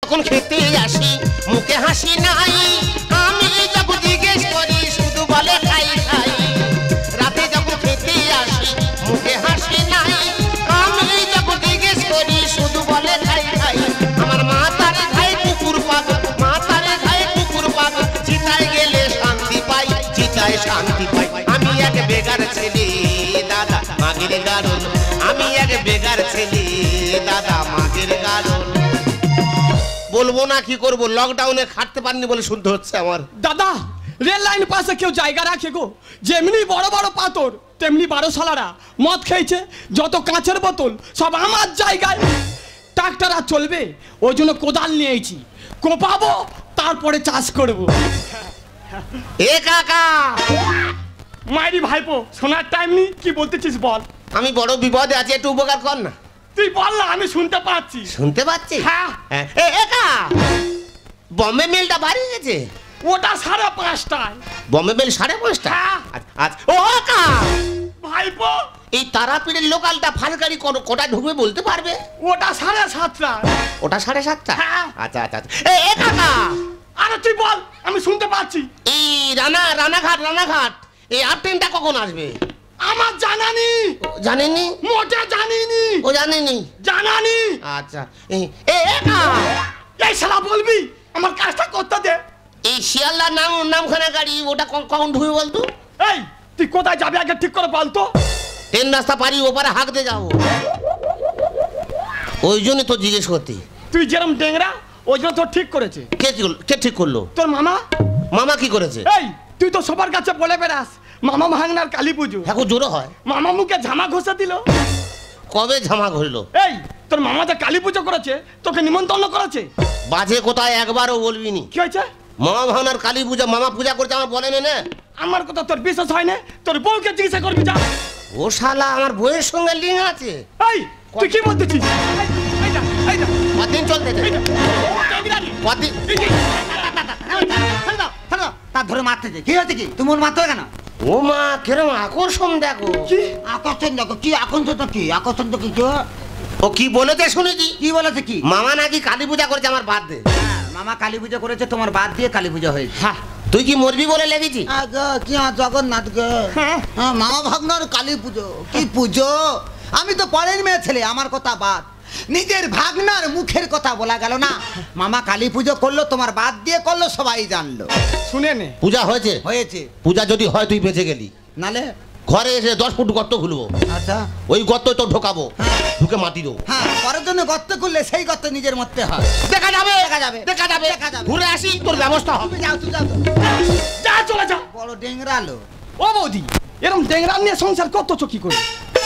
যখন খেতে আসি মুখে হাসি নাই, আমি যখন জিজ্ঞেস করি শুধু বলে খাই খাই। রাতে যখন খেতে আসি মুখে হাসি নাই, আমি যখন জিজ্ঞেস করি শুধু বলে খাই খাই। আমার মাথার ঘায়ে কুকুর পাগল, মাথার ঘায়ে কুকুর পাগল, চিতায় গেলে শান্তি পাই, চিতায় শান্তি পাই। আমি এক বেগার ছেলে দাদা মাগের গারল, আমি এক বেগার ছেলে দাদা মাগের গারল। বলবো না কি করবো, লকডাউনে খাটতে পারিনি বলে শুনতে হচ্ছে আমার। দাদা রেল লাইন পাশে কেউ জায়গা রাখে গো? যেমনি বড় বড় পাথর তেমনি 12 সালারা মদ খেয়েছে, যত কাঁচের বোতল সব আমার জায়গায়। ট্রাক্টর আর চলবে, ওই জন্য কোদাল নিয়েছি, কোপাবো তারপরে চাষ করব। এ কাকা মাইরি ভাইপো, শোনার টাইম নেই, কি বলতেছিস বল। আমি বড় বিপদে আছি, একটু উপকার কর না। তুই বল না, আমি শুনতে পাচ্ছি। শুনতে পাচ্ছি? হ্যাঁ। বম্বে মেলটা বাড়ি গেছে? ওটা 5:30টায়। বম্বে মেল 5:30? আচ্ছা। ও কাকা ভাইপো, এই তারাপীঠের লোকালটা ফালগাড়ি কোটায় ঢুকবে বলতে পারবে? ওটা 7:30টায়। ওটা 7:30? হ্যাঁ। আচ্ছা আচ্ছা। এ কাকা আরে তুই বল, আমি শুনতে পাচ্ছি। এই রানাঘাট এই 8 ট্রেনটা কখন আসবে? আমার জানানি। জানেননি? মোটা জানিনি। ও জানেনি? জানানি। আচ্ছা। এই শালা বলবি, আমার কাজটা করতে দে। এই শিয়ালদার নামখানা গাড়ি ওটা কখন ঢুকবে বলতো? এই তুই কোথায় যাবি আগে ঠিক করে বলতো। ট্রেন রাস্তা পারি ওপারে হাঁক দিয়ে যাবো, ওই জন্য তো জিজ্ঞেস করতে। তুই যেরকম ডেংরা ওই জন্য তো ঠিক করেছে। কে ঠিক করলো? তোর মামা। মামা কি করেছে? এই তুই তো সবার কাছে বলে বেড়াস মামা ভাঙনার কালী পুজো। এখন জোরও হয়। মামা মুখে ঝামা ঘষে দিল। কবে ঝামা ঘষলো? এই তোর মামা যে কালী পুজো করেছে তোকে নিমন্ত্রণ করেছে। বাজে কোথায় একবারও বলবি নি। কি হয়েছে? মামা ভাঙনার কালী পূজা মামা পূজা করছে আমার বলে না। আমার কথা তোর বিশ্বাস হয় না, তোর বউকে জিজ্ঞাসা করবি যা। ও শালা আমার বউয়ের সঙ্গে লিঙ্ক আছে। এই তুই কি বলতেছিস? কদিন চলতে তার ধরে মারতেছে। কি হয়েছে? কি তুমি মারতে কেন? ও মা কেরম আকর্ষণ দেখো। কি আকর্ষণ দেখো? কি আকর্ষণ তো কি আকর্ষণ তো কি? ও কি বলেছে শুনেছি? কি বলেছে? কি মামা নাকি কালী পূজা করেছে আমার বাদ দে। মামা কালী পুজো করেছে, তোমার বাদ দিয়ে কালী পুজো হয়েছে। হ্যাঁ তুই কি মরবি বলে লেগেছি? কি জগন্নাথ গে, মামা ভাগ্নার কালী পুজো কি পুজো? আমি তো পরের মেয়ে ছেলে, আমার কথা বাদ, নিজের ভাগনার মুখের কথা বলা গেল না। মামা কালী পুজো করলো, তোমার বাদ দিয়ে করলো, সবাই জানলো। শুনে নে, পূজা হয়েছে? হয়েছে। পূজা যদি হয় তুই বেঁচে গেলি, নালে ঘরে এসে 10 ফুট গর্ত খুলবো। আচ্ছা ওই গর্ত তো ঢোকাবো, ঢুকে মাটি দেবো। হ্যাঁ, পরের জন্য গর্ত করলে সেই গর্ত নিজের মধ্যে হয়। দেখা যাবে দেখা যাবে। ঘুরে আসি, তোর ব্যবস্থা হবে। যাও তুই যাও, যা চলে যা। বড় ডেংরালো। ও বৌদি, এরকম ডেংরা নিয়ে সংসার কত চকি করে।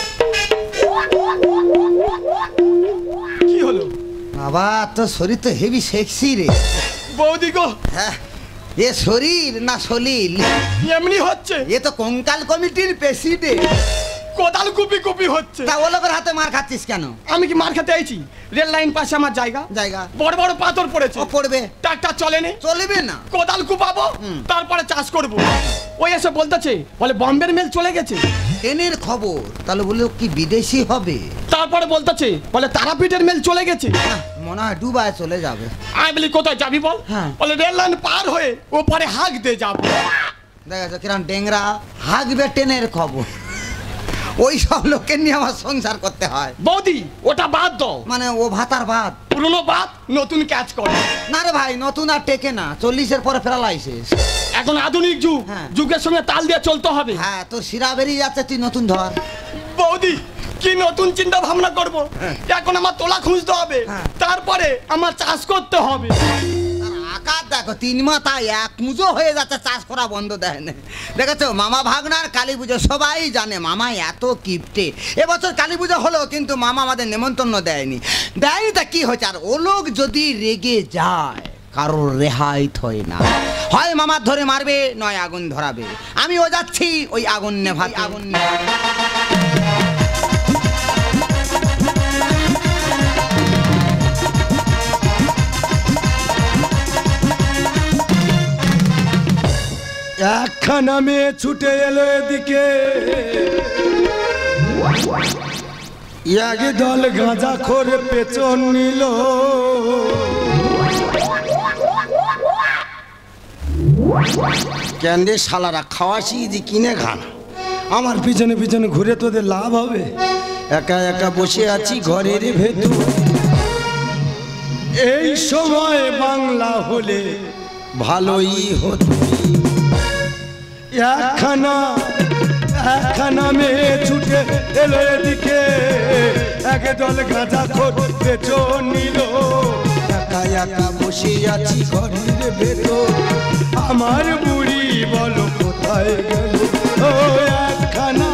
কি হলো বাবা? তোর শরীর তো হেভি সেক্সি রে। বৌদি গো, হ্যাঁ, এ শরীর না সলিল? এমনি হচ্ছে। এ তো কঙ্কাল কমিটির প্রেসিডেন্ট। কোদাল কুপি কুপি হচ্ছে। তা ও লোকের হাতে মার খাচ্ছিস কেন? আমি কি মার খেতে আইছি? রেল লাইন পাশে আমার জায়গা, বড় বড় পাথর পড়েছে। ও পড়বে, ট্রাক্টর চলেনি, চলবে না। কোদাল কুপাবো, তারপরে চাষ করব। ওই এসে বলতেছে, বলে বম্বের মেল চলে গেছে। ট্রেনের খবর? তাহলে বলে কি বিদেশি হবে? তারপরে বলতেছে, বলে তারাপীঠের মেল চলে গেছে। মনে হয় ডুবায় চলে যাবে। আমি বলি কোথায় যাবি বল? বলে রেল লাইন পার হয়ে ওপারে হাঁক দিয়ে যাবো। দেখা কিরম ডেংরা হাঁকবে ট্রেনের খবর। ওই সব লোকের নিয়ে আমার সংসার করতে হয়। বৌদি ওটা বাদ দাও। মানে ও ভাতার বাদ, পুরনো বাদ নতুন কাজ করে না রে ভাই। নতুন আর টেকে না, 40-এর পরে প্যারালাইসিস। এখন আধুনিক যুগ, যুগের সঙ্গে তাল দিয়ে চলতে হবে। হ্যাঁ, তো শিরা বেরিয়ে যাচ্ছে, তুই নতুন ধর। বৌদি কি নতুন চিন্তা ভাবনা করবো? এখন আমার তোলা খুঁজতে হবে, তারপরে আমার চাষ করতে হবে। আকার দেখো, 3 মাথা 1 মুজো হয়ে যাচ্ছে, চাষ করা বন্ধ দেয় না। দেখেছো, মামা ভাগনার কালী পুজো সবাই জানে। মামা এত কিপটে। এবছর কালী পুজো হলো, কিন্তু মামা আমাদের নেমন্তন্ন দেয়নি। তা কি হয়েছে? আর ও লোক যদি রেগে যায়, কারোর রেহাই হয় না। হয় মামার ধরে মারবে, নয় আগুন ধরাবে। আমিও যাচ্ছি ওই আগুন নেভাতে। একখানা মেয়ে ছুটে এলো এদিকে, এক দল গাঁজা খোর পেছন নিল। কেন রে শালারা খাওয়া শিখেছি কিনে খান, আমার পিছনে পিছনে ঘুরে তোদের লাভ হবে? একা একা বসে আছি ঘরের ভেতর। এই সময় বাংলা হলে ভালোই হতো। একখানা মেয়ে ছুটে এলো এদিকে, এক দল গাঁজা খোর পেছন নিল। একা একা বসে আছি ঘরের ভেতর, আমার বুড়ি বলো কোথায় গেল? ও একখানা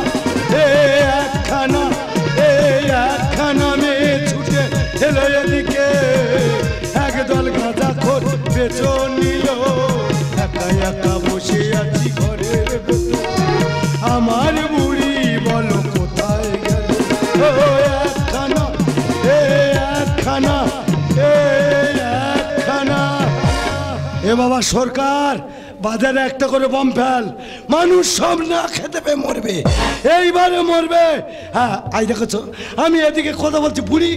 মেয়ে ছুটে এলো এদিকে, এক দল গাঁজা খোর পেছন নিল। একা একা বসে আছি ঘরের ভেতর, আমার বুড়ি বলো কোথায় গেল? ও একখানা এ বাবা সরকার, বাজারে একটা করে বম ফেল, মানুষ সব না খেতে পেয়ে মরবে, এইবারে মরবে। হ্যাঁ আই দেখেছো, আমি এদিকে কথা বলছি, বুড়ি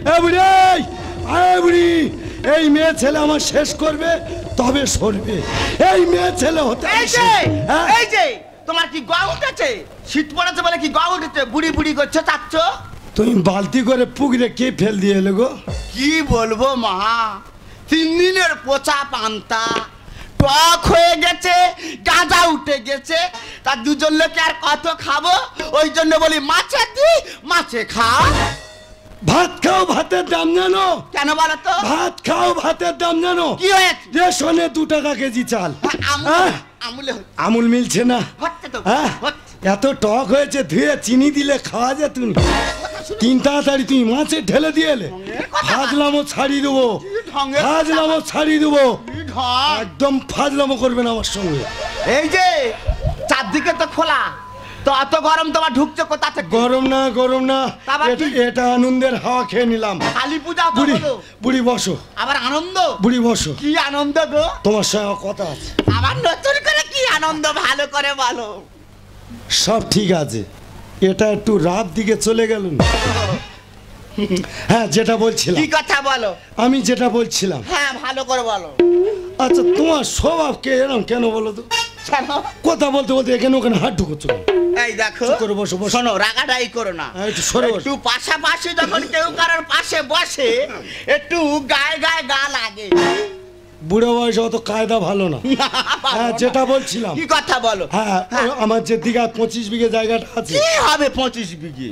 বুড়ি, এই মেয়ে ছেলে আমার শেষ করবে তবে সরবে, এই মেয়ে ছেলে হতে। এই যে তোমার কি গা উঠেছে? শীত পড়েছে বলে কি গা উঠেছে? বুড়ি বুড়ি করছো, চাচ্ছ? তুমি বালতি করে পুকুরে কে ফেল দিয়ে এলো গো? কি বলবো মা, 3 দিনের পচা পান্তা, টক হয়ে গেছে, গাঁজা উঠে গেছে, তা দুজন লোকে আর কত খাবো? ওই জন্য বলি মাছে দি, মাছে খাও। ভাত খাও, ভাতের দাম জানো? কেন বলো তো? ভাত খাও, ভাতের দাম জানো? কি হয়েছে? রেশনে 2 টাকা কেজি চাল। আমুল মিলছে না। এত টক হয়েছে, ধুয়ে চিনি দিলে খাওয়া যেত। 3 তাড়াতাড়ি তুমি মাছে ঢেলে দিয়ে এলে, ফাজলামো ছাড়িয়ে দেবো, ফাজলামো ছাড়িয়ে দেবো, একদম ফাজলামো করবেন আমার সঙ্গে। এই যে চারদিকে তো খোলা, তো এত গরম তোমার ঢুকছে কোথা থেকে? গরম না, গরম না, এটা আনন্দের হাওয়া খেয়ে নিলাম। কালী পূজা বুড়ি, বুড়ি বসো। আবার আনন্দ? বুড়ি বসো। কি আনন্দ গো? তোমার সঙ্গে কথা আছে। আবার নতুন করে কি আনন্দ, ভালো করে বলো। সব ঠিক আছে, এটা একটু রাত দিকে চলে গেল। হ্যাঁ যেটা বলছিলাম। কি কথা বলো? আমি যেটা বলছিলাম। হ্যাঁ ভালো করে বলো। আচ্ছা তোমার স্বভাব কে এরকম কেন বলো তো? কথা বলতে বলতে এখানে ওখানে হাত ঢুকছো। এই দেখো, করে বসো বসো। শোনো, রাগাটাই করো না, একটু সরে বসো। একটু পাশাপাশি যখন কেউ কারোর পাশে বসে একটু গায়ে গায়ে গা লাগে। বুড়ো বয়সে অত কায়দা ভালো না। হ্যাঁ যেটা বলছিলাম। কি কথা বলো? হ্যাঁ আমার যে দিঘা 25 বিঘে জায়গাটা আছে। কি হবে 25 বিঘে?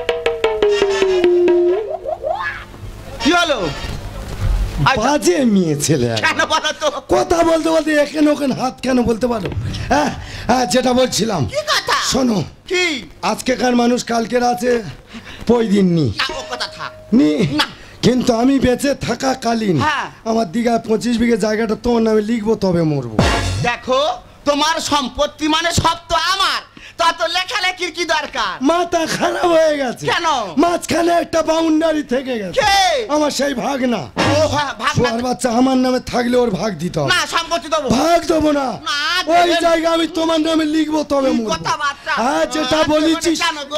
কি হলো? বাজে মেয়ে ছেলে, কেন বলো তো? কথা বলতে বলতে এখানে ওখানে হাত কেন বলতে পারো? হ্যাঁ হ্যাঁ যেটা বলছিলাম। কি কথা? শোনো, কি? আজকেকার মানুষ কালকের আছে, পই দিন নি না, ও কথা থাক নি। না, কিন্তু আমি বেঁচে থাকাকালীন হ্যাঁ, আমার দিঘা 25 বিঘে জায়গাটা তোমার নামে লিখবো, তবে মরবো। দেখো, তোমার সম্পত্তি মানে সব তো আমার, তত লেখালেখির কি দরকার? মাথা খারাপ হয়ে গেছে। কেন? মাঝখানে একটা বাউন্ডারি থেকে গেছে। কে? আমার সেই ভাগনা। ও হ্যাঁ, ভাগনা। আর বাচ্চা আমার নামে থাকলে ওর ভাগ দিতে হবে। না, সম্পত্তি দেবো। ভাগ দেবো না, না, ওই জায়গা আমি তোমার নামে লিখবো, তবে মরবো। কথাবার্তা। হ্যাঁ যেটা বলেছিস। কেন গো?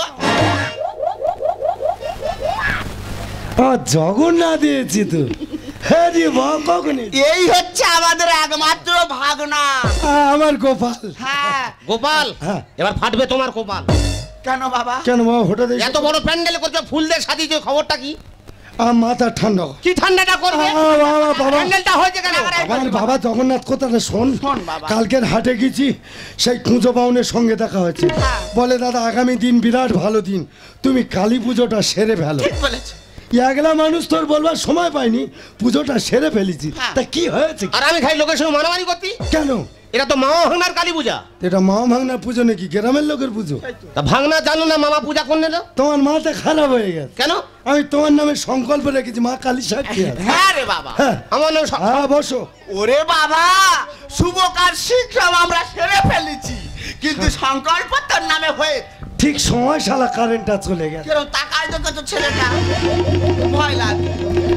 জগন্নাথ দিয়েছি তো। হ্যাঁ রে বাবা, কখন? এই হচ্ছে আমাদের একমাত্র ভাগনা, আমার গোপাল। হ্যাঁ গোপাল, হ্যাঁ। এবার ফাটবে তোমার গোপাল। কেন বাবা? কেন বাবা হঠাৎ এত বড় প্যান্ডেল করছো, ফুল দিয়ে সাজিয়েছো, খবরটা কি? মাথা ঠান্ডা। কি ঠান্ডাটা করবে? প্যান্ডেলটা হয়েছে কেন? আমার বাবা জগন্নাথ কথাটা শোন। শোন বাবা। কালকের হাটে গেছি, সেই কুঁজো বাউনের সঙ্গে দেখা হয়েছে। বলে দাদা আগামী দিন বিরাট ভালো দিন, তুমি কালী পুজোটা সেরে ফেলো। ঠিক বলেছো। একলা মানুষ তোর বলবার সময় পাইনি, পুজোটা সেরে ফেলেছি। তা কি হয়েছে? আর আমি খাই লোকের সঙ্গে মারামারি করতি? কেন? এটা তো মা ভাঙনার কালী পূজা। এটা মা ভাঙনা পুজো নাকি গ্রামের লোকের পুজো? তা ভাঙনা জানো না, মামা পূজা করলে না? তোমার মাথা খারাপ হয়ে গেছে। কেন? আমি তোমার নামে সংকল্প রেখেছি, মা কালী সাক্ষী আছে। হ্যাঁ রে বাবা, হ্যাঁ আমার নাম হ্যাঁ বসো। ওরে বাবা, শুভ কাজ শীঘ্র আমরা সেরে ফেলেছি, কিন্তু সংকল্প তোর নামে হয়ে ঠিক সময় শালা কারেন্টটা চলে গেছে। কেন তাকায় তো কত ছেলেটা, ভয় লাগে।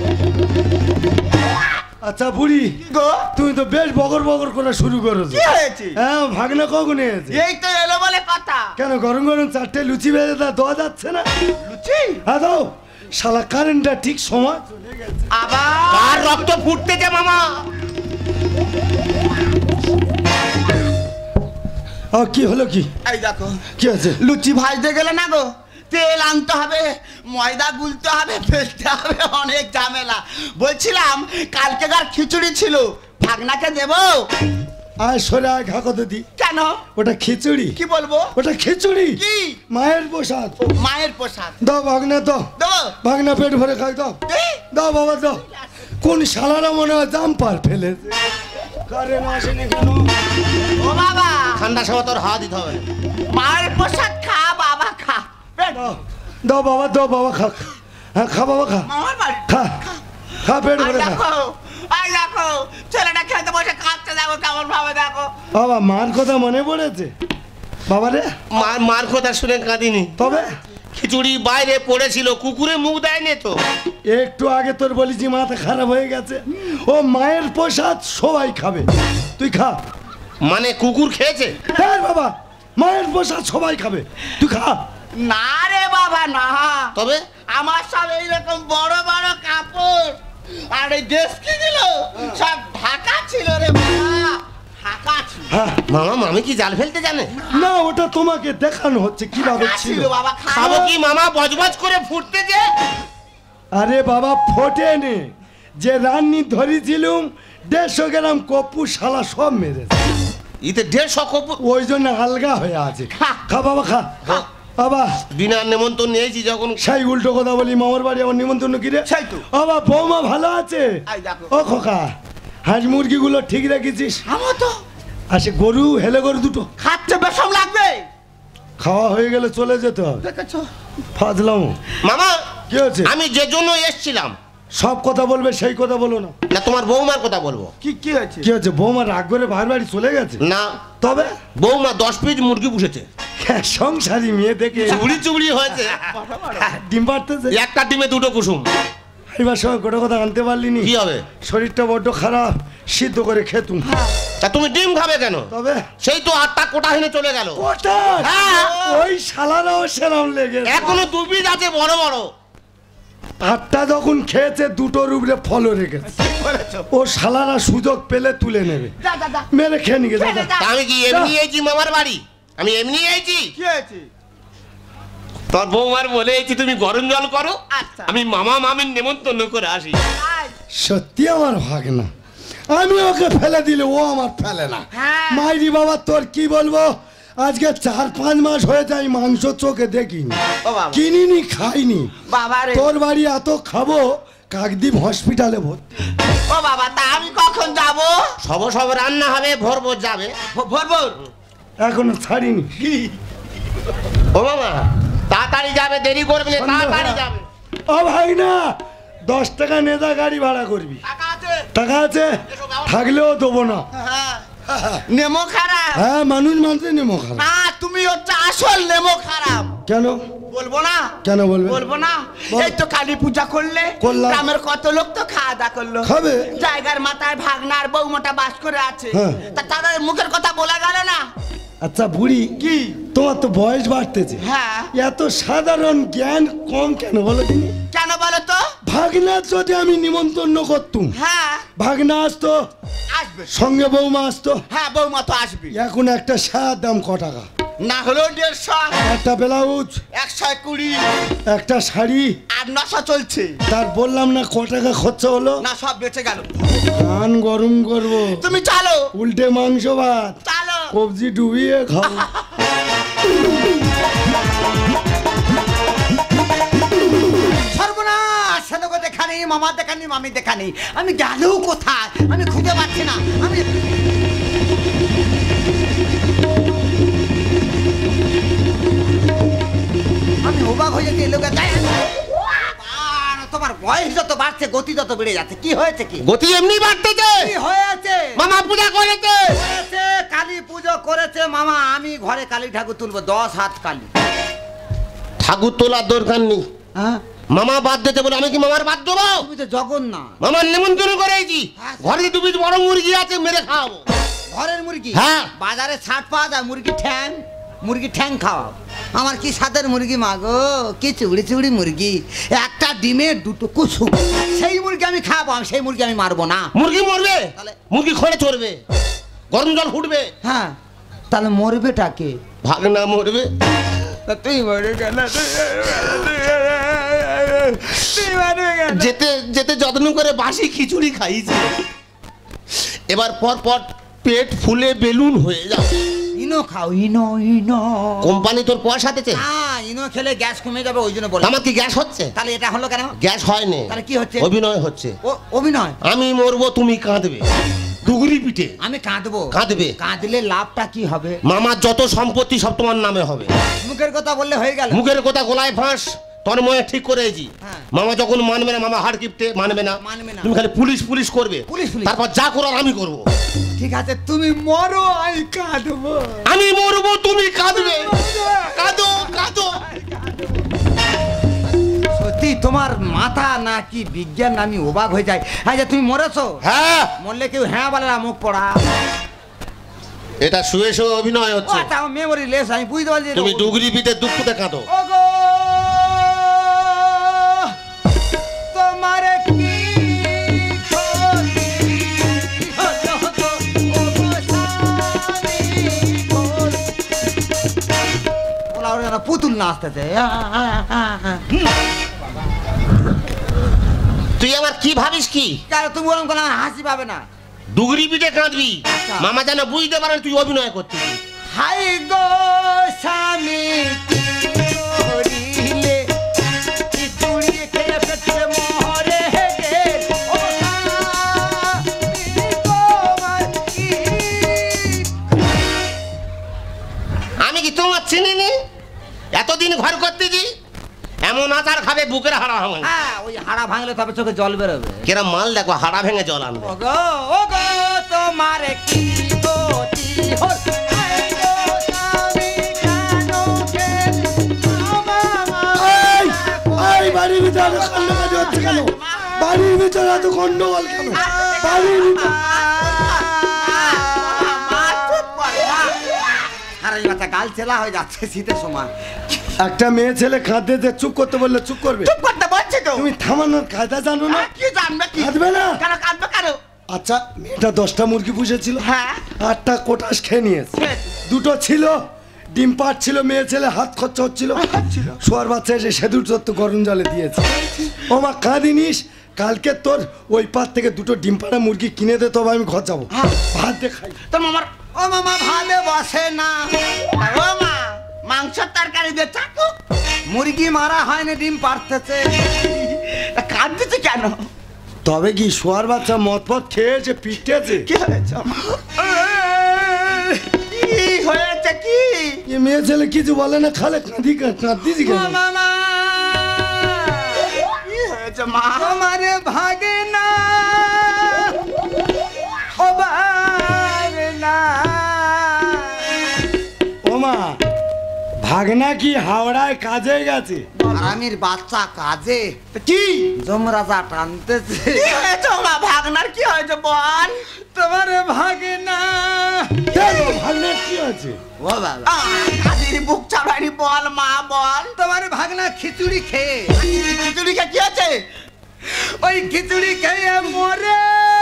আচ্ছা বুড়ি গো, তুমি তো বেশ বগর বগর করে শুরু করেছো। কি হয়েছে? হ্যাঁ ভাগনা কখন এসেছে? এই তো এলো বলে কথা। কেন গরম গরম 4টে লুচি ভেজে দেওয়া যাচ্ছে না? লুচি? হ্যাঁ দাও, শালা কারেন্টটা ঠিক সময় চলে গেছে। আবার আর রক্ত ফুটতেছে মামা। কি হলো কি এই দেখো কি আছে লুচি ভাজতে গেলে না গো তেল আনতে হবে, ময়দা গুলতে হবে, ফেলতে হবে, অনেক ঝামেলা। বলছিলাম কালকেকার খিচুড়ি ছিল, ভাগনাকে দেবো? আয় সরে আয়, ঘা কত দি। কেন? ওটা খিচুড়ি। কি বলবো? ওটা খিচুড়ি। কি? মায়ের প্রসাদ। মায়ের প্রসাদ। দাও ভাগনা, দাও দেবো? ভাগনা পেট ভরে খাই, দাও দাও বাবা দাও। কোন শালারা মনে হয় জাম্পার ফেলেছে, কারেন্ট আসেনি কেন? ও বাবা, ঠান্ডা সময় তোর হাওয়া দিতে হবে। মায়ের প্রসাদ খা বাবা, খা। দাও দাও বাবা, দাও বাবা খা। হ্যাঁ খা বাবা, খা মামার বাড়ি খা খা, পেট ভরে খা। দেখো দেখো ছেলেটা খেতে বসে খাচ্ছে, দেখো কেমন ভাবে। দেখো বাবা, মার কথা মনে পড়েছে বাবা রে? মার কথা শুনে কাঁদিনি, তবে খিচুড়ি বাইরে পড়েছিল, কুকুরে মুখ দেয়নি তো। একটু আগে তোর বলেছি মাথা খারাপ হয়ে গেছে। ও মায়ের প্রসাদ সবাই খাবে, তুই খা। মানে কুকুর খেয়েছে? হ্যাঁ বাবা, মায়ের প্রসাদ সবাই খাবে, তুই খা। না রে বাবা না, তবে আমার সব এইরকম বড় বড় কাপড় আর এই ড্রেস কি দিল সব ঢাকা ছিল রে বাবা, ঢাকা ছিল। হ্যাঁ মামা মামি কি জাল ফেলতে জানে? না, ওটা তোমাকে দেখানো হচ্ছে কিভাবে ঢাকা ছিল। ছিল বাবা, খাবো কি মামা বজবজ করে ফুটতে যে? আরে বাবা ফোটেনি, যে রান্নি ধরেছিলুম 150 গ্রাম কপ্পু শালা সব মেরেছে, ইতে 150 কপুর। ওই জন্য আলগা হয়ে আছে। খা বাবা খা। বাবা বিনা নেমন্তন্ন নিয়েছি যখন। সেই উল্টো কথা বলি, মামার বাড়ি আমার নিমন্ত্রণ কি রে? সেই তো। বাবা বৌমা ভালো আছে? এই দেখো। ও খোকা, হাঁস মুরগিগুলো ঠিক রেখেছিস? আমার তো আসে গরু, হেলে গরু দুটো খাচ্ছে, বেশম লাগবে। খাওয়া হয়ে গেলে চলে যেতে হবে। দেখেছো? ফাজলাম। মামা কি হচ্ছে? আমি যে জন্য এসেছিলাম। সব কথা বলবে, সেই কথা বলো না। না, তোমার বৌমার কথা বলবো। কি হয়েছে? কি হচ্ছে? বৌমা রাগ করে ভাই বাড়ি চলে গেছে? না, তবে বৌমা 10 পিস মুরগি পুষেছে, সংসারী মেয়ে দেখে চুবড়ি চুবড়ি হয়েছে। ডিম পাড়তেছে। একটা ডিমে 2টো কুসুম। এবার সঙ্গে গোটা কথা আনতে পারলিনি। কি হবে? শরীরটা বড্ড খারাপ, সিদ্ধ করে খেতুম। তা তুমি ডিম খাবে কেন? তবে সেই তো 8টা কোটা হেনে চলে গেল। ওটা হ্যাঁ। ওই শালারাও সেরাম লেগে এখনো 2 পিস আছে বড় বড়। 8টা যখন খেয়েছে 2টোর উপরে ফলও রেখেছে। ও শালারা সুযোগ পেলে তুলে নেবে, যা যা যা। মেরে খেয়ে নিয়ে যা, যা, যা। তা আমি কি এমনি এইছি মামার বাড়ি? আমি এমনি এইছি? কি হয়েছে? তোর বৌমার বলে এইছি তুমি গরম জল করো, আচ্ছা। আমি মামা মামির নেমন্তন্ন করে আসি। আয়। সত্যি আমার ভাগ না, আমি ওকে ফেলে দিলে ও আমার ফেলে না। হ্যাঁ। মাইরি বাবা তোর কি বলবো, আজকে 4-5 মাস হয়ে যায় মাংস চোখে দেখিনি, ও বাবা। কিনিনি, খাইনি। বাবা রে। তোর বাড়ি এত খাবো, কাকদ্বীপ হসপিটালে ভর্তি। ও বাবা, তা আমি কখন যাব? সব রান্না হবে, ভোর ভোর যাবে। ভোর ভোর। এখনো ছাড়িনি। ও মামা তাড়াতাড়ি যাবে, দেরি করবে না, তাড়াতাড়ি যাবে। ও ভাই না, 10 টাকা নেদা গাড়ি ভাড়া করবি? টাকা আছে? টাকা আছে, থাকলেও দেবো না। হ্যাঁ। নেমো খারাপ? হ্যাঁ, মানুষ মানতে নেমো খারাপ। না, তুমি হচ্ছে আসল নেমো খারাপ। কেন বলবো না? কেন বলবে? বলবো না। বল। এই তো কালী পূজা করলে, করলাম। গ্রামের কত লোক তো খাওয়া দাওয়া করলো। খাবে। জায়গার মাথায় ভাগনার বৌমাটা বাস করে আছে, হ্যাঁ। তা তাদের মুখের কথা বলা গেল না। আচ্ছা বুড়ি, কি? তোমার তো বয়স বাড়তেছে, হ্যাঁ। এত সাধারণ জ্ঞান কম কেন বলো দিনি? কেন বলো তো? ভাগনার যদি আমি নিমন্ত্রণ করতুম, হ্যাঁ, ভাগনা আসতো, আসবে। সঙ্গে বৌমা আসতো। হ্যাঁ, বৌমা তো আসবে। এখন একটা শাড়ির দাম ক টাকা? না হলেও 150, একটা ব্লাউজ, 120, একটা শাড়ি, আর 900 চলছে। তার বললাম না ক টাকা খরচা হলো? না, সব বেঁচে গেল। গান গরম করবো, তুমি চলো। উল্টে মাংস ভাত, চলো। কবজি ডুবিয়ে খাবো। সর্বনাশ, সেদিকে দেখানি, মামা দেখানি, মামি দেখানি, আমি গেল কোথায়? আমি খুঁজে পাচ্ছি না। আমি অবাক হয়ে যেতে লোকে তোমার বয়স যত বাড়ছে, গতি যত বেড়ে যাচ্ছে। কি হয়েছে? কি গতি এমনি বাড়তেছে। কি হয়েছে? মামা পূজা করেছে। হয়েছে, কালী পুজো করেছে মামা। আমি ঘরে কালী ঠাকুর তুলবো, 10 হাত কালী। ঠাকুর তোলার দরকার নেই, হ্যাঁ, মামা বাদ দিতে বলে আমি কি মামার বাদ দেবো? তুমি তো জগন্নাথ। মামার নিমন্ত্রণ করেছি, ঘরে 2 পিস বড় মুরগি আছে, মেরে খাওয়াবো। ঘরের মুরগি? হ্যাঁ। বাজারে 60 পাওয়া যায় মুরগি ঠ্যাং খাওয়াও। আমার কি স্বাদের মুরগি মাগো, কি চুড়ি চুড়ি মুরগি, একটা ডিমের 2টো কুসুম। সেই মুরগি আমি খাবো, সেই মুরগি আমি মারবো না। মুরগি মরবে, তাহলে? মুরগি খড়ে চড়বে, গরম জল ফুটবে, হ্যাঁ, তাহলে মরবেটাকে? ভাগনা মরবে। তুই মরে গেল, যেতে যেতে যত্ন করে বাসি খিচুড়ি খাইছে, এবার পর পর পেট ফুলে বেলুন হয়ে যাবে। ইনো খাও, ইনো ইনো। কোম্পানি তোর পয়সা দিতে? হ্যাঁ, ইনো খেলে গ্যাস কমে যাবে, ওই জন্য বলে। আমার কি গ্যাস হচ্ছে? তাহলে এটা হলো কেন? গ্যাস হয়নি। তাহলে কি হচ্ছে? অভিনয় হচ্ছে। অভিনয়? আমি মরবো, তুমি কাঁদবে। ডুগরি পিঠে আমি কাঁদবো? কাঁদবে। কাঁদলে লাভটা কি হবে? মামার যত সম্পত্তি সব তোমার নামে হবে। মুখের কথা বললে হয়ে গেল? মুখের কথা গোলায় ফাঁস, তন্ময়ে ঠিক করেছি। হ্যাঁ। মামা যখন মানবে না, মামা হাড় কিপটে মানবে না, মানবে না। তুমি খালি পুলিশ পুলিশ করবে, পুলিশ পুলিশ। তারপর যা করার আমি করব। ঠিক আছে, তুমি মরো, আমি কাঁদবো। আমি মরবো, তুমি কাঁদবে। কাঁদো কাঁদো। সত্যি তোমার মাথা নাকি বিজ্ঞান, আমি অবাক হয়ে যাই। হ্যাঁ, যে তুমি মরেছো? হ্যাঁ। মরলে কেউ হ্যাঁ বলে না, মুখ পড়া। এটা শুয়ে শুয়ে অভিনয় হচ্ছে। মেমোরি লেস, আমি বুঝতে পারছি। তুমি ডুগরি পিঠে দুঃখতে কাঁদো। ওগো তোমার কি পুতুল না আসতেছে। তুই আমার কি ভাবিস কি? তুমি বললাম কোনো হাসি পাবে না। ডুগরি পিঠে কাঁদবি, মামা যেন বুঝতে পারেন তুই অভিনয় করছিস। হাই গো স্বামী করিলে খিচুড়ি খেয়ে পেটে মরে গে। ও স্বামী তোমার কি? আমি কি তোমার চিনিনি? এতদিন ঘর করতেছি, এমন আচার খাবে বুকের হাড়া ভাঙে। হ্যাঁ, ওই হাড়া ভাঙলে তবে চোখে জল বেরোবে। কেরম মাল দেখো, হাড়া ভেঙে জল আনবে। ওগো ওগো তোমার কি গতি হল? হাই গো স্বামী কেন এই বাড়ির ভিতরে খন্ডকাজ হচ্ছে কেন? বাড়ির ভিতরে এত গন্ডগোল কেন? বাড়ির ভিতরে গাল ছেলা হয়ে যাচ্ছে শীতের সময়। একটা মেয়ে ছেলে কাঁদতে চুপ করতে বললে চুপ করবে? চুপ করতে বলছে তো। তুমি থামানোর কায়দা জানো না? কি জানবে? কি কাঁদবে না? কেন কাঁদবে কেন? আচ্ছা, মেয়েটা 10টা মুরগি পুষেছিল, হ্যাঁ। 8টা কোটাস খেয়ে নিয়েছে। দুটো ছিল ডিম পাড়ছিল, মেয়ে ছেলে হাত খরচা হচ্ছিল, শোয়ার বাচ্চা এসে সেদুর তো গরম জলে দিয়েছে। ও মা কাঁদিনিস, কালকে তোর ওই পার থেকে দুটো ডিম পাড়া মুরগি কিনে দে, তবে আমি ঘর যাবো, ভাত দিয়ে খাই। তোর মামার ও মামা ভাবে বসে না। ও মা, মাংসের তরকারি দিয়ে চাকু। মুরগি মারা হয়নি, ডিম পাড়তেছে। কাঁদতেছে কেন? তবে কি শোয়ার বাচ্চা মদ পথ খেয়েছে, পিটেছে? কি হয়েছে? কি হয়েছে? কি এ মেয়ে ছেলে কিছু বলে না, খালে কাঁদিছি কেন? মামা কি হয়েছে মা? তোমারে ভাগে না, ও ভাগে না। ও মা, ভাগনা কি হাওড়ায় কাজে গেছে? আরামের বাচ্চা কাজে কি জমরাজা টানতেছে। কি হয়েছে মা? ভাগনার কি হয়েছে বল? তোমার ভাগনা। ভাগনার কি হয়েছে? ও বাবা, কাজের বুক চাপড়ানি, বল মা বল। তোমার ভাগনা খিচুড়ি খেয়ে। খিচুড়ি খেয়ে কি আছে? ওই খিচুড়ি খেয়ে মরে।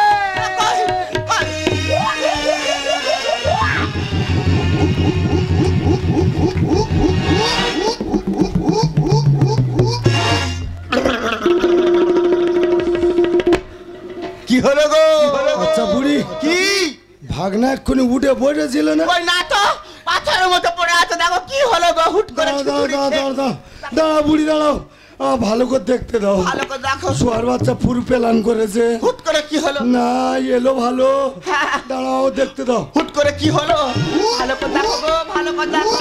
কি হলো গো? আচ্ছা বুড়ি, কি ভাগনা এক্ষুনি উঠে বসেছিল না? ওই না তো, পাথরের মতো পড়ে আছে। দেখো কি হলো গো? হুট করে দাঁড়া বুড়ি, দাঁড়াও, ভালো করে দেখতে দাও। ভালো করে দেখো। শোয়ার বাচ্চা পুরো প্ল্যান করেছে। হুট করে কি হলো? না এলো ভালো, হ্যাঁ। দাঁড়াও দেখতে দাও। হুট করে কি হলো? ভালো করে দেখো গো, ভালো করে দেখো।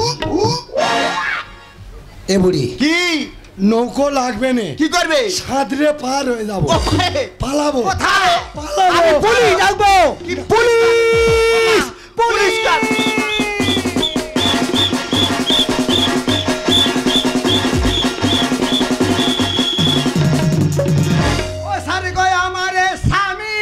এ বুড়ি, কি নৌকো লাগবে না। কি করবে? সাঁতরে পার হয়ে যাবো, কোথায়? পালাবো। কোথায়? পালাবো। আমি পুলিশ ডাকবো। পুলিশ, পুলিশ ডাকবো। ও সারে গো আমারে স্বামী।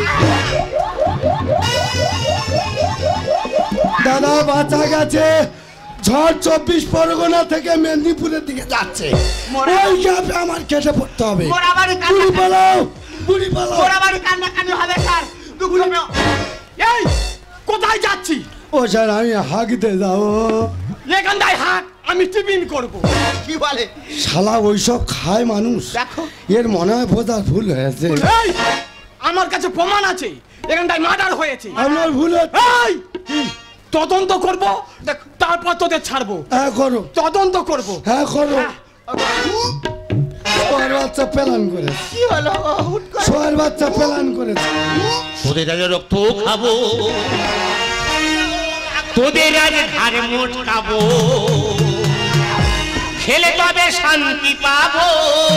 দাদা বাঁচা গেছে, ঝড় 24 পরগনা থেকে মেদিনীপুরের দিকে যাচ্ছে। ওই গ্যাপে আমার কেটে পড়তে হবে। বুড়ি পালাও, বুড়ি পালাও। কান্নাকানি হবে স্যার। এই কোথায় যাচ্ছি? ও ও স্যার আমি হাঁকতে যাবো। এখানটায় হাঁক, আমি টিফিন করবো। কি বলে? শালা ওইসব খায় মানুষ। দেখো এর মনে হয় বোঝার ভুল হয়েছে। এই, আমার কাছে প্রমাণ আছে এখানটায় মার্ডার হয়েছে। আমার ভুল হচ্ছে। এই, তদন্ত করব, তারপর তোদের ছাড়বো। হ্যাঁ করো, তদন্ত করব। হ্যাঁ করো। সোয়ার বাচ্চা প্ল্যান করেছে। কি হলো? হুট করে সোয়ার বাচ্চা প্ল্যান করেছে। তোদের আজ রক্ত খাবো, তোদের আজ ঘাড়ে মোট খাবো, খেলে তবে শান্তি পাবো,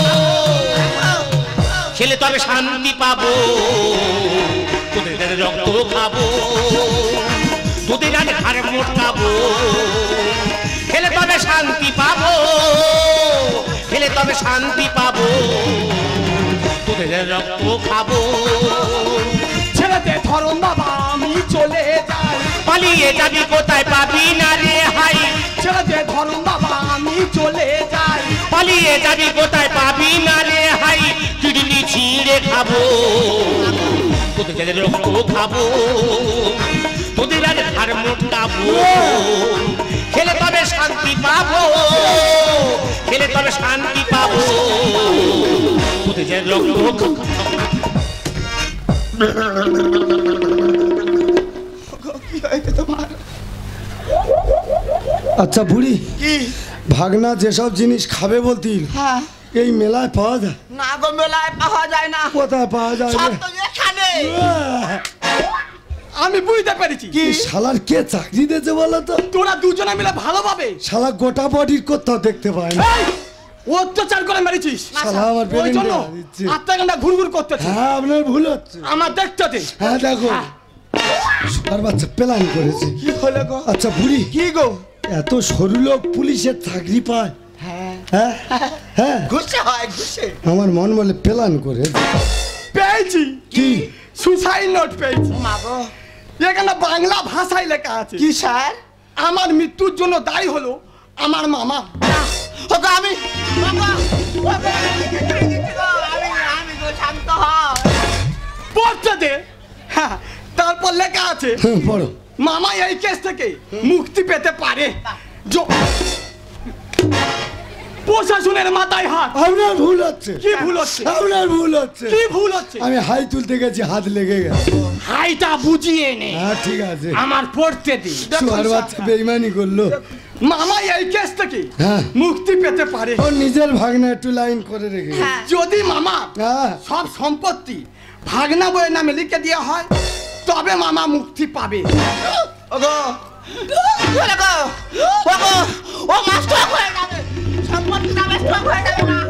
খেলে তবে শান্তি পাবো। তোদের আজ রক্ত খাবো, তোদের আজ ঘাড়ে মোট খাবো, খেলে তবে শান্তি পাবো, খেলে তবে শান্তি পাবো। তোদের আজ রক্ত খাবো। ছেলেতে ধরুন বাবা, আমি চলে যাই। পালিয়ে যাবি কোথায়, পাবি না রে হাই। ছেলেতে ধরুন বাবা, আমি চলে যাই। পালিয়ে যাবি কোথায়, পাবি না রে হাই। কিডনি ছিঁড়ে খাবো, তোদের রক্ত খাবো, তোদের আজ ঘাড় মোটাবো, খেলে তবে শান্তি পাবো, খেলে তবে শান্তি পাবো। তোদের রক্ত আচ্ছা বুড়ি, কি? ভাগনা যেসব জিনিস খাবে বলতিল, হ্যাঁ। এই মেলায় পাওয়া যায়? না গো, মেলায় পাওয়া যায় না। কোথায় পাওয়া যায়? সব তো এখানে। আমি বুঝতে পেরেছি। কি শালার কে চাকরি দিয়েছে বলো তো? তোরা দুজনে মিলে ভালোভাবে শালা গোটা বডির কোথাও দেখতে পায় না। এই, অত্যাচার করে মেরেছিস। শালা আমার ওই বেরিয়ে জন্য দিচ্ছে। আত্মা ঘন্টা ঘুরঘুর করতেছে। হ্যাঁ আপনার ভুল হচ্ছে। আমার দেখতে দে। হ্যাঁ দেখো, সোয়ার বাচ্চা প্ল্যান করেছে। কি হলো গো? আচ্ছা বুড়ি, কি গো? এত সরু লোক পুলিশের চাকরি পায়? হ্যাঁ হ্যাঁ, ঘুষে হয়, ঘুষে। আমার মন বলে প্ল্যান করে। পেয়েছি। কি? সুসাইড নোট পেয়েছি। মা গো, এখানে বাংলা ভাষায় লেখা আছে, কি স্যার? আমার মৃত্যুর জন্য দায়ী হলো আমার মামা। ওগো আমি, বাবা, বাবা, আমি গো, শান্ত হও। পড়তে দে। হ্যাঁ, তারপর লেখা আছে পড়ো। মামা এই কেস থেকে মুক্তি পেতে পারে। প্রশাসনের মাথায় হাত। আপনার ভুল হচ্ছে। কি ভুল হচ্ছে? আপনার ভুল হচ্ছে। কি ভুল হচ্ছে? আমি হাই তুলতে গেছি, হাত লেগে গেছে। হাইটা বুঝিয়ে নে। হ্যাঁ ঠিক আছে। আমার পড়তে দে। সোয়ার বাচ্চা বেইমানি করলো। মামা এই কেস থেকে হ্যাঁ। মুক্তি পেতে পারে ওর নিজের ভাগনা একটু লাইন করে রেখে। যদি মামা হ্যাঁ। সব সম্পত্তি ভাগনা বইয়ের নামে লিখে দেওয়া হয়, তবে মামা মুক্তি পাবে। ওগো, কি হলো গো? ওগো, ও মাস্টার হয়ে যাবে। সম্পত্তি নামে স্ট্রোক হয়ে যাবে না।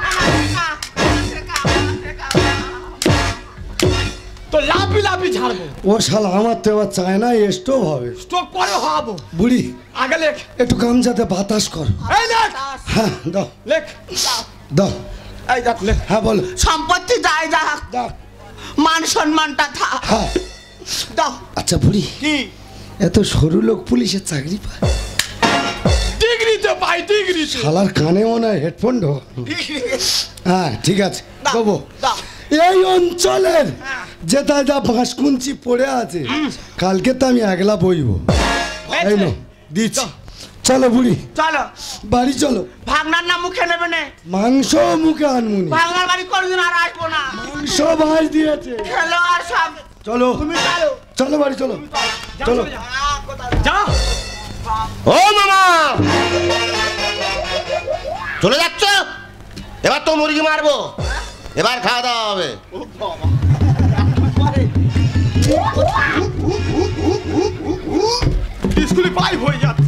তো লাভি লাভি ঝাড়বো। ও শালা আমার তো এবার চায় না স্টোভ হবে। স্ট্রোক পরে হবো। বুড়ি আগে লেখ। একটু গামছাতে বাতাস কর। এই লেখ। হ্যাঁ দাও লেখ। দাও। এই দেখ লেখ। হ্যাঁ বলো। সম্পত্তি যায় যাক, দাও। মান সম্মানটা থাক। হ্যাঁ। দাও। আচ্ছা বুড়ি, কি? এত সরু লোক পুলিশের চাকরি পায়? ডিগ্রিতে পাই, ডিগ্রি। শালার কানে মনে হয় হেডফোন ঢোক। হ্যাঁ ঠিক আছে দেবো। দাও। এই অঞ্চলের যেটা যা বাঁশকুঞ্চি পড়ে আছে, কালকে তো আমি একলা বইবো। এই নো দিচ্ছি। চলো বুড়ি চলো, বাড়ি চলো। ভাগনার নাম মুখে নেবে না। মাংস মুখে আনমুনি। ভাগনার বাড়ি কোনদিন আর আসবো না। মাংস ভাজ দিয়েছে। খেলো আর সব। চলো তুমি চলো। চলো বাড়ি চলো চলো। যা। ও মামা, চলে যাচ্ছ? এবার তো মুরগি মারবো, এবার খাওয়া দাওয়া হবে। স্কুলে পাইপ হয়ে যাচ্ছে।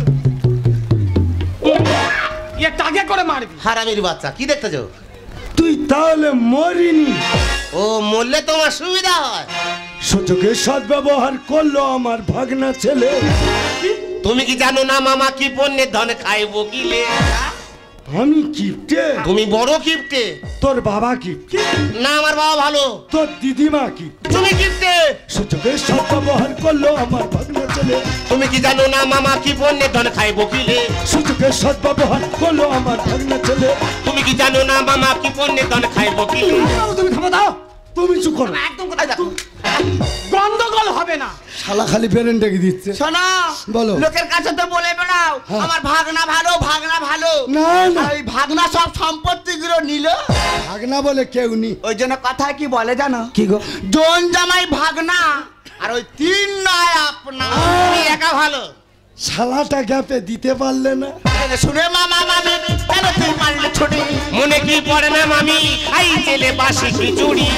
এ টাকে করে মারবি। হারামির বাচ্চা, কি দেখতেছো? তুই তাহলে মরিনি? ও মরলে তোমার সুবিধা হয়। সুযোগের সদ্ব্যবহার করলো আমার ভাগনা ছেলে। তুমি কি জানো না মামা কি পণ্যের ধনে খাইবো কিলে? আমি কিপটে? তুমি বড় কিপটে। তোর বাবা কি? না আমার বাবা ভালো। তোর দিদিমা কি? তুমি কিপটে। সুযোগের সদ্ব্যবহার করলো আমার ভাগনা ছেলে। তুমি কি জানো না মামা কি পণ্যের ধনে খাইবো কিলে? সুযোগের সদ্ব্যবহার করলো আমার ভাগনা ছেলে। তুমি কি জানো না মামা কি পণ্যের ধনে খাইবো কিলে? তুমি থামো দাও। তুমি চুপ করো। একদম কোথায় যাবো? গন্ডগোল হবে না। শালা খালি পেরেন ডেকে দিচ্ছে। শোনো বলো। লোকের কাছে তো বলে বেড়াও হ্যাঁ। আমার ভাগনা ভালো ভাগনা ভালো। না না, আর ওই ভাগনা সব সম্পত্তিগুলো নিল। ভাগনা বলে কেউ নি। ওই জন্য কথা কি বলে জানো? কি গো? জন জামাই ভাগনা আর ওই 3 নয় আপনা। তুমি একা ভালো। শালাটা গ্যাপে দিতে পারলে না। শুনে মামা মামি কেন তুই মারলে ছুটি? মনে কি পড়ে না মামি খাই জেলে বাসি খিচুড়ি।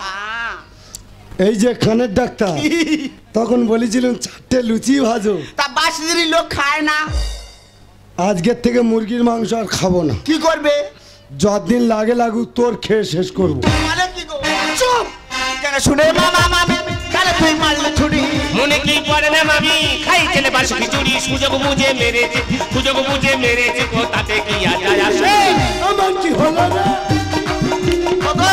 এই যে কানের ডাক্তার, তখন বলেছিলেন 4টে লুচি ভাজো। তা বাসিদিরি লোক খায় না। আজকের থেকে মুরগির মাংস আর খাবো না। কি করবে? যতদিন লাগে লাগুক তোর খেয়ে শেষ করবো। মানে কি গো? চুপ! কেন শুনে মামা মামি কেন তুই মারলে ছুটি? মনে কি পড়ে না মামি খাই জেলে বাসি খিচুড়ি। সুযোগ বুঝে মেরেছে, সুযোগ বুঝে মেরেছে, তো তাতে কি আর যায় আসে? আমার কি হলো না? ওগো!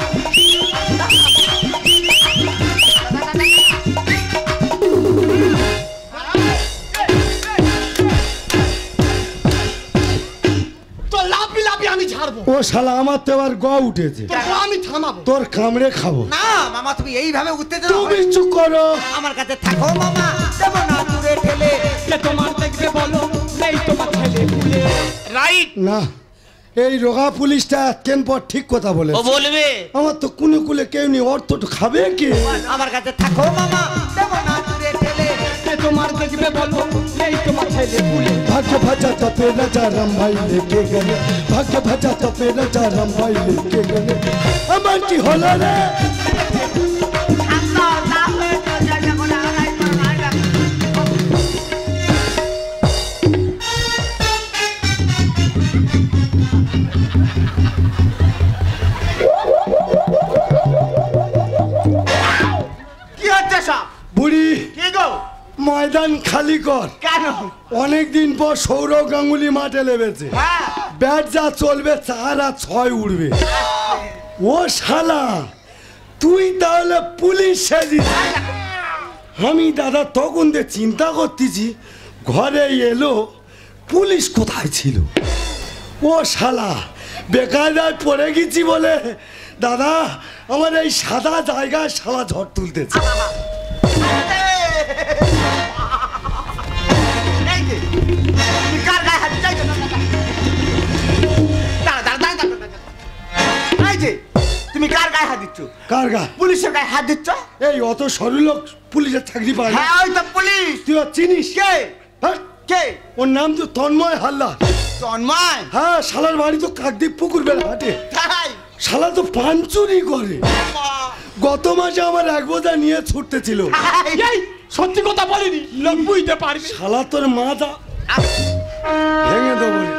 তো লাফি লাফি আমি ছাড়বো। ও শালা আমার তো এবার গ উঠেছে। তোকে আমি থামাবো। তোর কামড়ে খাবো। না মামা তুমি এইভাবে উত্তেজনা তুমি চুপ করো। আমার কাছে থাকো মামা, দেব না দূরে ঠেলে। কে তোমার দেখবে বলো, নেই তোমার ছেলে পুলে। রাইট, না, এই রোগা পুলিশটা কেন পর ঠিক কথা বলে। ও বলবে। আমার তো কুলে কুলে কেউ নেই, অর্থ তো খাবে কে? আমার কাছে থাকো মামা, দেব না দূরে ঠেলে। কে তোমার দেখবে বলো, নেই তোমার ছেলে পুলে। भाग्य भजा तपे राजा रामभाई लेके गए, भाग्य भजा तपे राजा रामभाई लेके गए। আমার কি হলো রে? কি হচ্ছে সব? বুড়ি কি গো? ময়দান খালি কর। কেন? অনেকদিন পর সৌরভ গাঙ্গুলি মাঠে নেমেছে। হ্যাঁ ব্যাট যা চলবে 4 আর 6 উড়বে। ও শালা, তুই তাহলে পুলিশ সেজিস? আমি দাদা তখন দিয়ে চিন্তা করতেছি ঘরে এলো পুলিশ কোথায় ছিল। ও শালা বেকায়দায় পড়ে গেছি বলে দাদা আমার এই সাদা জায়গায় শালা ঝড় তুলতেছে। এই যে, তুমি কার গায়ে হাত দিচ্ছ? দাঁড়া, দাঁড়া, দাঁড়া, দাঁড়া, দাঁড়া। এই যে, তুমি কার গায়ে হাত দিচ্ছ? কার গা? পুলিশের গায়ে হাত দিচ্ছ? এই অত সরু লোক পুলিশের চাকরি পায় না। হ্যাঁ ওই তো পুলিশ। তুই ওর চিনিস? কে? হ্যাঁ? কে? ওর নাম তো তন্ময় হালদার। তন্ময়? হ্যাঁ, শালার বাড়ি তো কাকদ্বীপ পুকুর বেলা হাটে। তাই? শালা তো পান চুরি করে। গত মাসে আমার 1 বোঝা নিয়ে ছুটতেছিল। এই সত্যি কথা বলিনি, লোক বুঝতে পারবি। শালা তোর মাথা ভেঙে দেবো রে।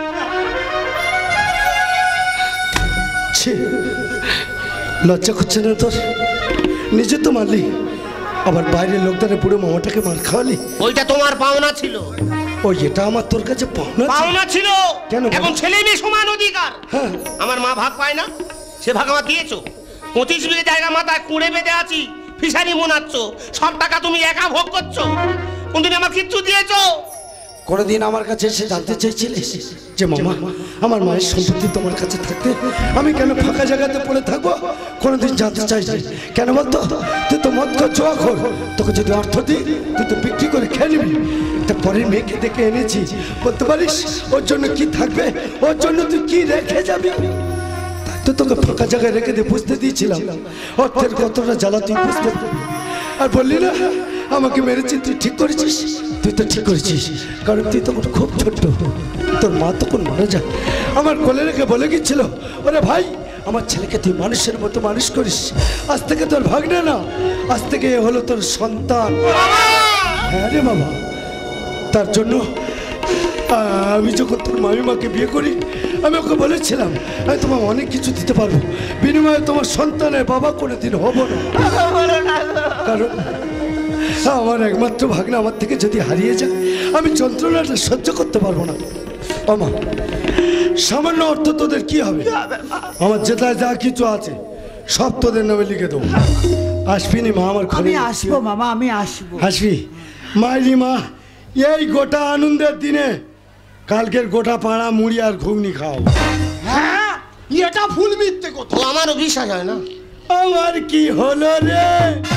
ছি, লজ্জা করছে না তোর? নিজে তো মারলি, আবার বাইরের লোকদের পুরো মামাটাকে মার খাওয়ালি। ওইটা তোমার পাওনা ছিল। ও এটা আমার তোর কাছে পাওনা ছিল? পাওনা ছিল। কেন? এখন ছেলে মেয়ে সমান অধিকার। হ্যাঁ। আমার মা ভাগ পায় না, সে ভাগ আমার দিয়েছো। 25 বিঘে জায়গা মাথায় কুড়ে বেঁধে আছি, ফিশারি মোনাচ্ছ, সব টাকা তুমি একা ভোগ করছো। কোনদিন আমার কিচ্ছু দিয়েছো? কোনদিন আমার কাছে এসে জানতে চাইছিলিস যে মামা আমার মায়ের সম্পত্তি তোমার কাছে থাকতে আমি কেন ফাঁকা জায়গাতে পড়ে থাকবো? কোনদিন জানতে চাইছিস? কেন বলতো? তুই তো মদ খোর, জুয়া খোর। তোকে যদি অর্থ দিই তুই তো বিক্রি করে খেয়ে নিবি। তা পরের মেয়েকে দেখে এনেছি, বলতে পারিস ওর জন্য কি থাকবে, ওর জন্য তুই কি রেখে যাবি? তাই তো তোকে ফাঁকা জায়গায় রেখে দিয়ে বুঝতে দিয়েছিলাম অর্থের কতটা জ্বালা তুই বুঝতে পারবি। আর বললি না আমাকে মেরেছিস, তুই ঠিক করেছিস। তুই তো ঠিক করেছিস, কারণ তুই তখন খুব ছোট্ট। তোর মা তখন মারা যায়, আমার কোলে রেখে বলে গেছিল, ওরে ভাই আমার ছেলেকে তুই মানুষের মতো মানুষ করিস। আজ থেকে তোর ভাগ্নে না, আজ থেকে এ হলো তোর সন্তান। হ্যাঁ রে বাবা, তার জন্য আমি যখন তোর মামিমাকে বিয়ে করি আমি ওকে বলেছিলাম আমি তোমার অনেক কিছু দিতে পারবো, বিনিময়ে তোমার সন্তানের বাবা কোনোদিন হব না। কারণ আমার একমাত্র ভাগ্নে আমার থেকে যদি হারিয়ে যায় আমি যন্ত্রণাটা সহ্য করতে পারবো না। আমা সামান্য অর্থ তোদের কি হবে? আমার যেটায় যা কিছু আছে সব তোদের নামে লিখে দেবো। আসবি নি মা আমার ঘরে? আমি আসবো মামা, আমি আসবো। আসবি মাইরি মা। এই গোটা আনন্দের দিনে কালকের গোটা পাড়া মুড়ি আর ঘুগনি খাও। হ্যাঁ এটা ভুল মিথ্যে কথা। ও আমারও বিশ্বাস হয় না। আমার কি হলো রে?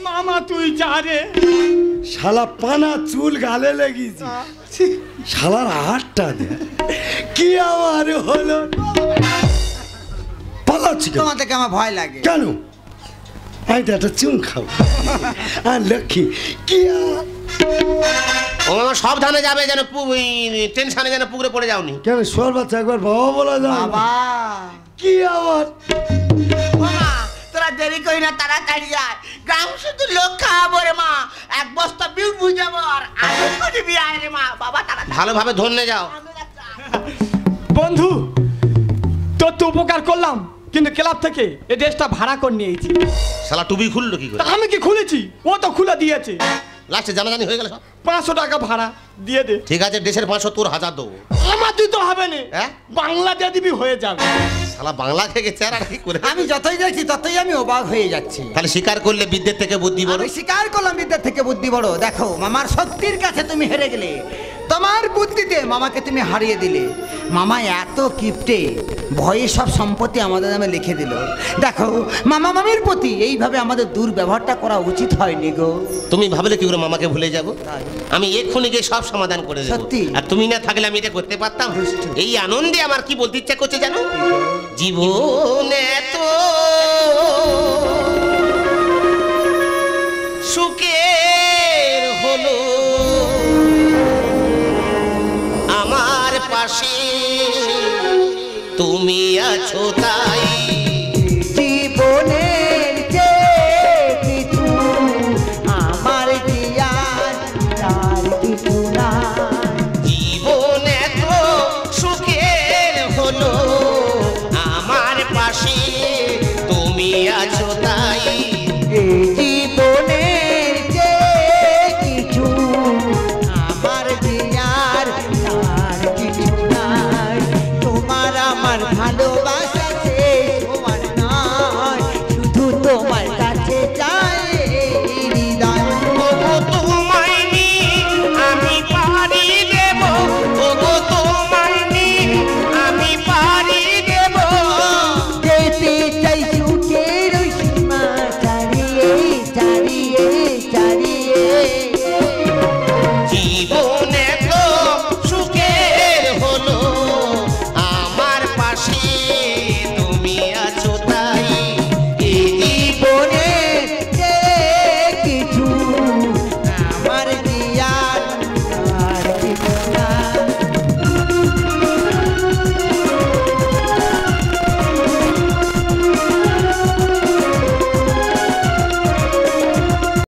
মামা তুই যা রে। শালা পানা চুল গালে লেগেছি, শালার হাতটা দে কি আমার হলো। পালাচ্ছি কেন? তোমার থেকে আমার ভয় লাগে। কেন? আমি তো একটা চুন খাবো। আর লক্ষ্মী কি ও মামা সাবধানে যাবে, যেন টেনশনে যেন পুকুরে পড়ে যাওনি। কেন সোর বাচ্চা একবার বাবা বলা যায় না? বাবা কি আমার মামা তোরা দেরি করি না, তাড়াতাড়ি আয়, গ্রাম শুধু লোক খাওয়াবো রে মা, এক বস্তা বিউট বুঝাবো আর আলু করবি আয় রে মা। বাবা তাড়াতাড়ি ভালোভাবে ধন্যে যাও। বন্ধু তোর তো উপকার করলাম, কিন্তু ক্লাব থেকে এই ড্রেসটা ভাড়া করে নিয়েছি। শালা টুপি খুললো কি করে? তা আমি কি খুলেছি? ও তো খুলে দিয়েছে। লাস্টে জানাজানি হয়ে গেল সব। 500 টাকা ভাড়া দিয়ে দে। ঠিক আছে, দেশের 500 তোর 1000 দেবো। আমার দিতে হবে না, হ্যাঁ? বাংলা দিয়ে দিবি হয়ে যাবে। শালা বাংলা থেকে চেহারা কি করে? আমি যতই দেখছি ততই আমি অবাক হয়ে যাচ্ছি। তাহলে স্বীকার করলে বিদ্যের থেকে বুদ্ধি বড়। আমি স্বীকার করলাম বিদ্যার থেকে বুদ্ধি বড়। দেখো মামার শক্তির কাছে তুমি হেরে গেলে, তোমার বুদ্ধিতে মামাকে তুমি হারিয়ে দিলে। মামা এত কিপটে, ভয়ে সব সম্পত্তি আমাদের নামে লিখে দিল। দেখো মামা মামির প্রতি এইভাবে আমাদের দুর্ব্যবহারটা করা উচিত হয়নি গো। তুমি ভাবলে কি করে মামাকে ভুলে যাব? তাই। আমি এক্ষুনি গিয়ে সব সমাধান করে দেবো। সত্যি? আর তুমি না থাকলে আমি এটা করতে পারতাম? দুষ্টু। এই আনন্দে আমার কি বলতে ইচ্ছা করছে জানো? জীবনে তো সুখের হলো আমার পাশে তুমি আছো তা